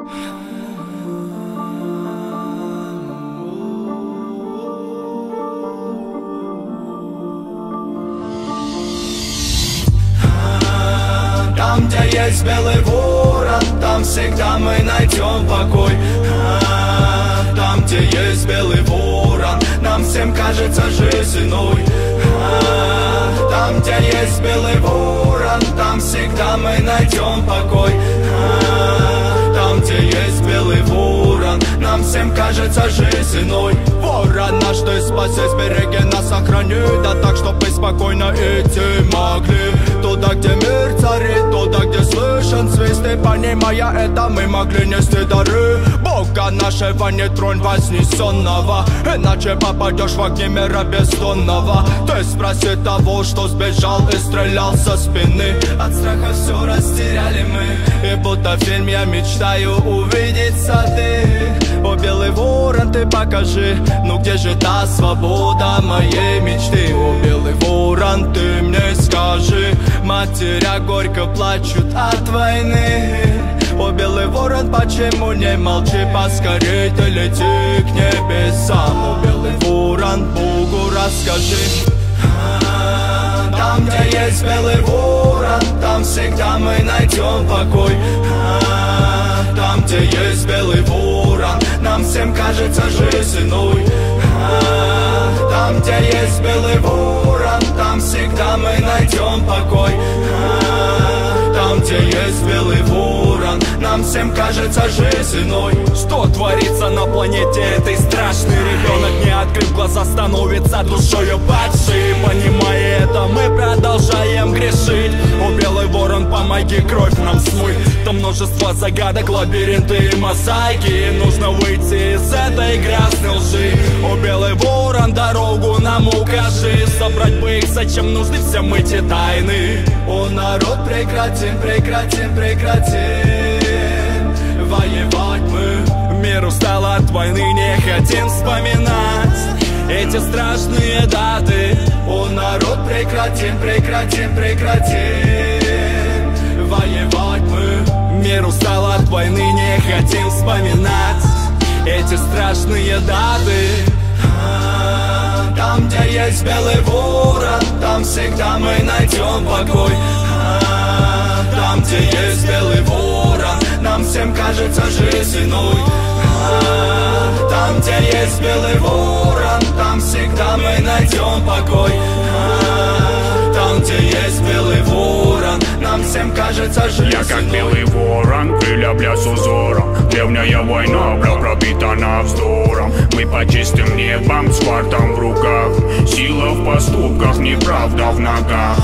Там, где есть белый ворон, там всегда мы найдем покой. Там, где есть белый ворон, нам всем кажется жизнь иной. Там, где есть белый ворон, там всегда мы найдем покой. Там, где есть белый ворон, нам всем кажется жизнь иной. Ворон наш, ты спаси, сбереги нас, сохрани, да так, чтоб мы спокойно идти могли. Туда, где мир царит, туда, где слышен свист, и понимая это, мы могли нести дары Бога нашего, не тронь вознесенного, иначе попадешь в огни мира бездонного. Ты спроси того, что сбежал и стрелял со спины. От страха все растеряли мы, и будто в фильме я мечтаю увидеть сады. О, белый ворон, ты покажи, ну где же та свобода моей мечты? О, белый ворон, ты мне скажи, матеря горько плачут от войны. О, белый ворон, почему не молчи, поскорей ты лети к небесам. О, белый ворон, Богу расскажи. Там, где есть белый ворон, там всегда мы найдем покой. Там, где есть белый ворон, нам всем кажется жизнь иной. Там, где есть белый ворон, там всегда мы найдем покой. Там, где есть белый ворон, нам всем кажется жизнь иной. Что творится на планете этой страшный? Ребенок, не открыв глаза, становится душою падшей. Понимая это, мы продолжаем грешить. О, белый ворон, помоги кровь нам смыть. Там множество загадок, лабиринты и мозаики. Нужно выйти из этой грязной лжи. О, белый ворон, дорогу нам укажи. Собрать бы их, зачем нужны всем эти тайны? О, народ, прекратим, прекратим, прекратим воевать мы. Мир устал от войны, не хотим вспоминать эти страшные даты. О, народ, прекратим, прекратим, прекратим воевать мы. Мир устал от войны, не хотим вспоминать эти страшные даты. Там, где есть белый ворон, там всегда мы найдем покой. Там, где есть белый ворон, нам всем кажется жизнь иной. Там, где есть белый ворон, там всегда мы найдем покой. Там, где есть белый ворон, нам всем кажется жизнь иной. Я как белый ворон, крылья бля с узором. Древняя война, бля, пропитана вздором. Мы по чистым небам с квартом в руках. Сила в поступках, неправда в ногах.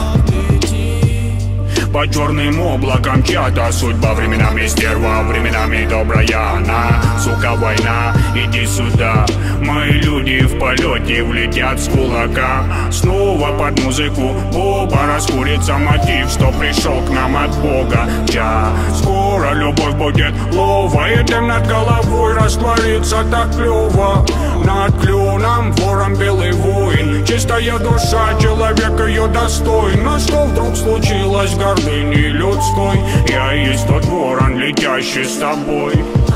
По черным облакам чья-то судьба. Временами стерва, временами добрая она. Сука, война, иди сюда. Мои люди в полете влетят с кулака. Снова под музыку Боба раскурится мотив, что пришел к нам от Бога. Скоро любовь будет лова, и дым над головой растворится так клёво. Над клюном ворон белый воин, чистая душа, человек ее достоин. Но что вдруг случилось гордыни людской? Я есть тот ворон, летящий с тобой.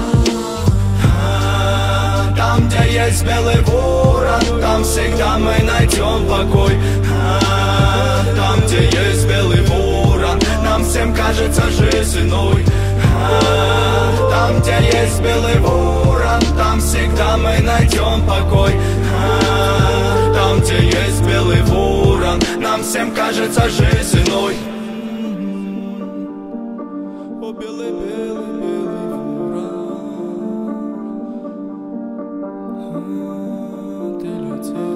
Там, где есть белый ворон, там всегда мы найдем покой. Там, где есть белый ворон, нам всем кажется жизнь иной. Там, где есть белый ворон, там всегда мы найдем покой. Там, где есть белый ворон, нам всем кажется жизнь иной. О, белый, белый, белый ворон, ты летишь.